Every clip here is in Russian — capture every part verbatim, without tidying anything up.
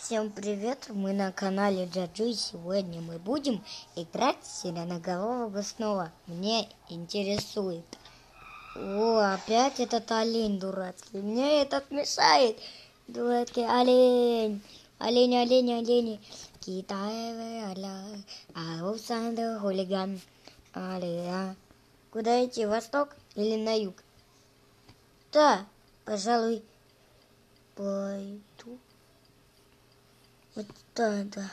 Всем привет, мы на канале Джаджу, и сегодня мы будем играть в сиреноголового снова. Мне интересует. О, опять этот олень дурацкий, мне этот мешает. Дурацкий олень, олень, олень, олень. Китаевый олень, а у Санды хулиган. Оля. Куда идти, восток или на юг? Да, пожалуй, пойду. Вот да, да.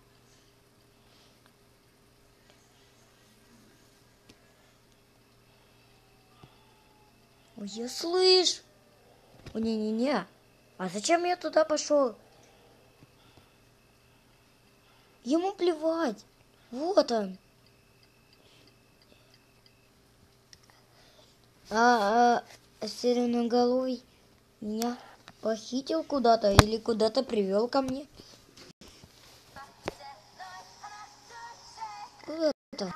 Ой, я слышу. О, не-не-не. А зачем я туда пошел? Ему плевать. Вот он. А, а сиреноголовый меня похитил куда-то или куда-то привел ко мне. Куда это?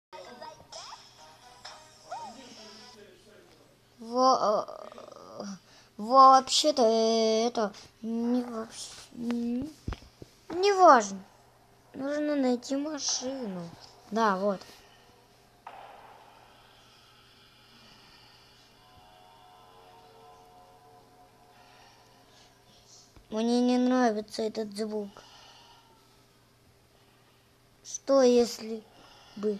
Во, вообще-то это не вообще не важно. Нужно найти машину. Да, вот. Мне не нравится этот звук. Что если бы...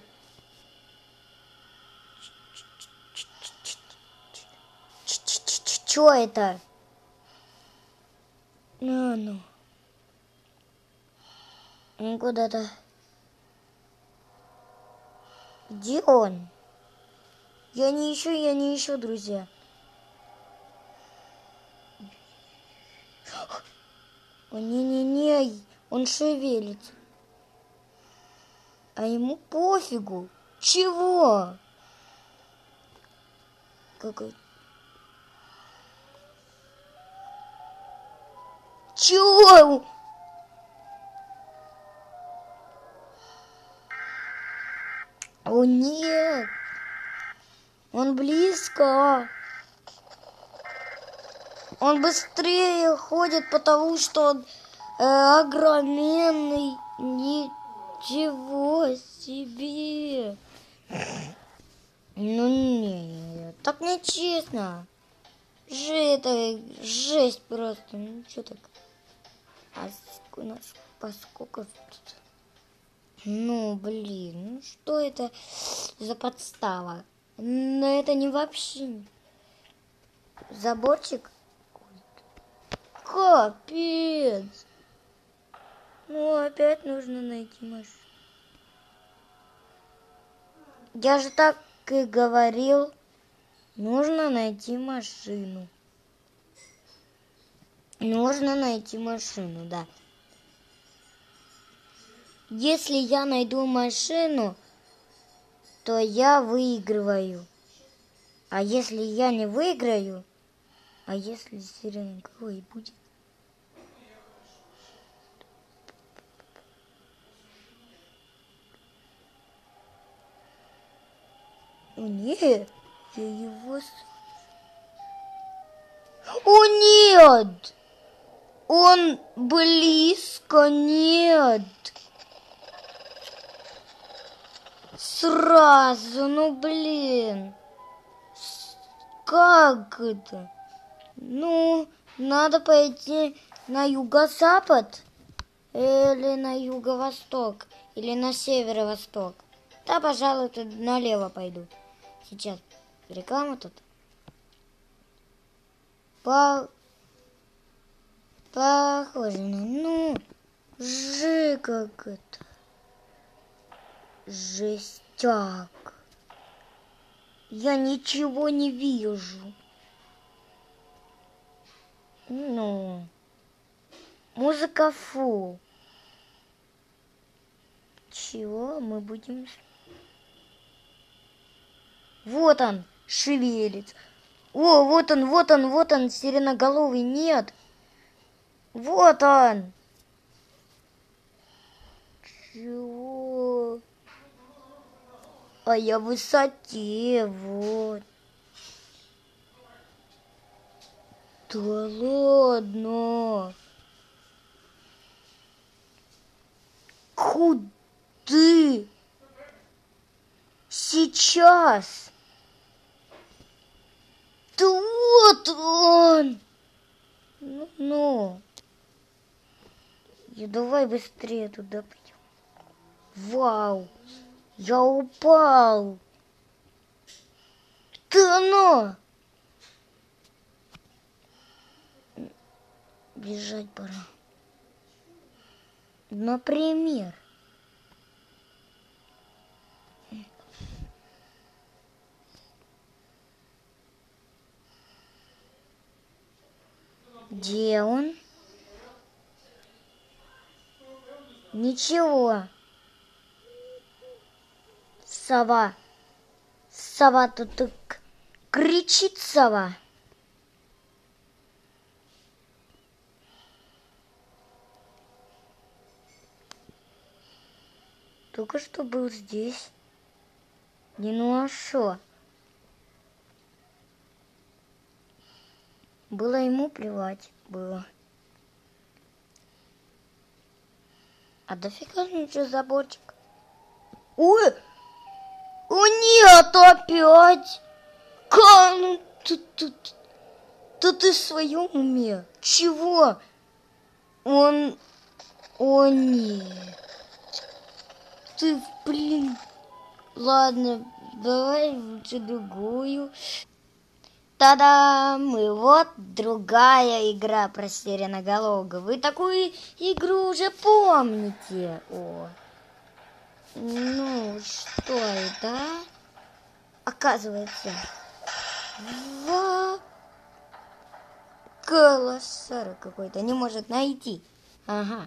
Чё это? Ну, ну. Он куда-то... Где он? Я не ищу, я не ищу, друзья. О, не-не-не, он шевелится. А ему пофигу. Чего? Какой... Чего? О, нет. Он близко. Он быстрее ходит, потому что он э, огроменный. Ничего себе. Ну нет, так нечестно. Же это жесть просто. Ну что так? А у нас поскольку тут... Ну блин, ну что это за подстава? Но это не вообще... Заборчик? Капец. Ну опять нужно найти машину. Я же так и говорил. Нужно найти машину. Нужно найти машину, да. Если я найду машину, то я выигрываю. А если я не выиграю, а если сиреноголовый будет? О, нет, я его... О, нет! Он близко, нет! Сразу, ну блин! Как это? Ну, надо пойти на юго-запад или на юго-восток, или на северо-восток. Да, пожалуй, тут налево пойду. Сейчас реклама тут. По... Похоже на... Ну, жи как это. Жестяк. Я ничего не вижу. Ну, музыка фу. Чего мы будем... Вот он, шевелится. О, вот он, вот он, вот он, сиреноголовый, нет. Вот он. Чего? А я в высоте, вот. Да ладно. Куды? Сейчас. Да вот он. Ну, ну. И давай быстрее туда пойдем. Вау. Я упал. Да ну. Бежать пора. Например. Где он? Ничего. Сова. Сова тут так кричит сова. Только что был здесь. Не, ну а шо? Было ему плевать. Было. А дофига ничего заборчик. Ой! О нет, опять! Ка, ну ты, ты, ты, ты в своем уме? Чего? Он... О нет. Ты, блин... Ладно, давай лучше другую. Та-дам! И вот другая игра про сиреноголового. Вы такую игру уже помните? О. Ну, что это? Оказывается, в... Колоссара какой-то не может найти. Ага.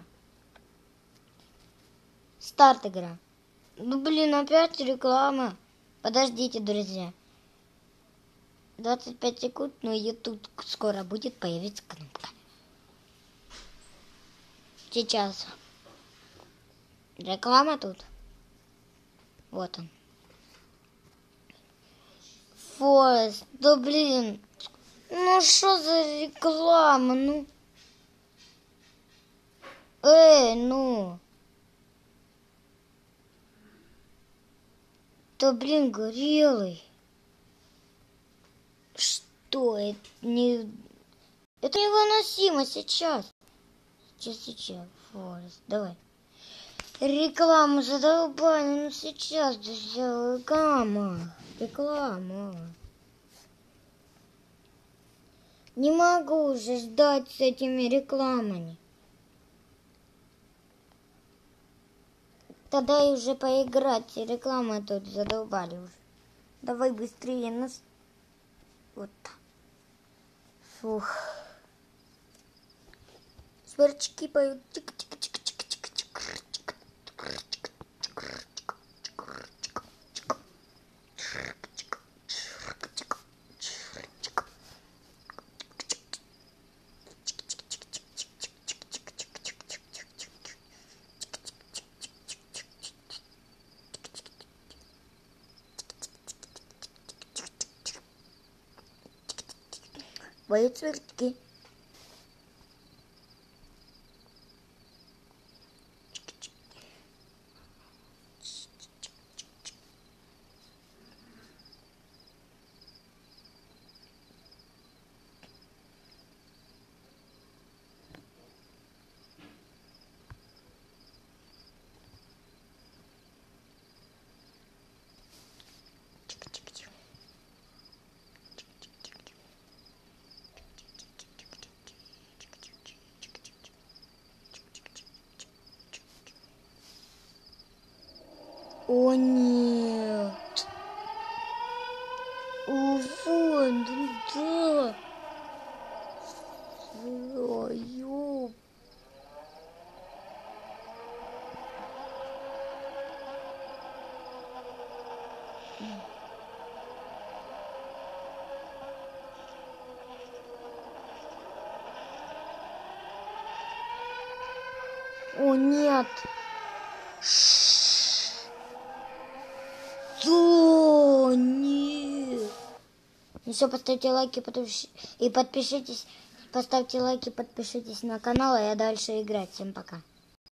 Старт игра. Ну, блин, опять реклама. Подождите, друзья. двадцать пять секунд, но ее тут скоро будет появиться кнопка. Сейчас. Реклама тут. Вот он. Форест. Да блин. Ну что за реклама? Ну. Эй, ну. Да блин, горелый. Что это не... Это невыносимо сейчас. Сейчас, сейчас. Форест, давай. Рекламу задолбали, ну сейчас же реклама. Реклама. Не могу уже ждать с этими рекламами. Тогда и уже поиграть. Рекламы тут задолбали уже. Давай быстрее нас. Вот так. Фух. Сверчки поют. Поют сверчки. О нет. О, вон, да. Ой, ёп. О нет. Что? Нет. Ну все, поставьте лайки и подпишитесь. Поставьте лайки, подпишитесь на канал, а я дальше играть. Всем пока.